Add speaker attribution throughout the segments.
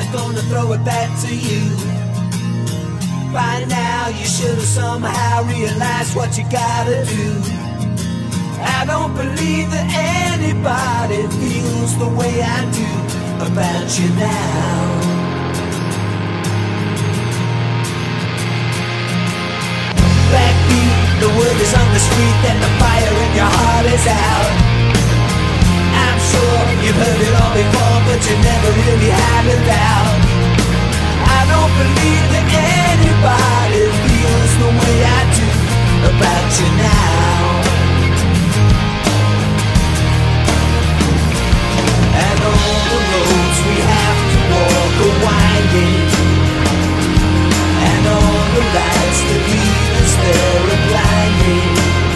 Speaker 1: gonna throw it back to you. By now you should have somehow realized what you gotta do. I don't believe that anybody feels the way I do about you now. Backbeat, the word is on the street that the fire in your heart is out. I'm sure you've heard it all before, but you never really had it out. I don't believe that anybody feels the way I do about you now. And all the roads we have to walk are winding, and all the lights that lead us there are blinding.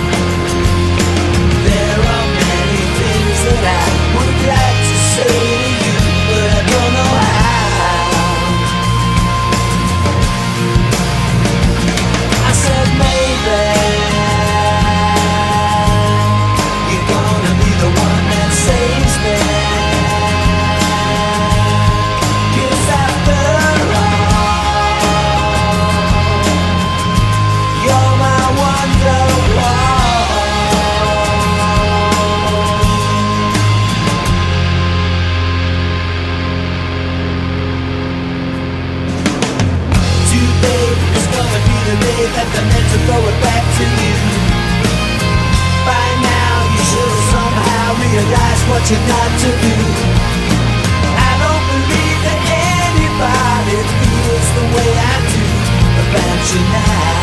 Speaker 1: There are many things that I would like to say to you, but I don't know how. I said maybe you're gonna be the one that saves me. 'Cause after all, you're my wonderwall. Today is gonna be the day that they're meant to throw it back to you. By now you should have somehow realized what you got to do. I don't believe that anybody feels the way I do about you now.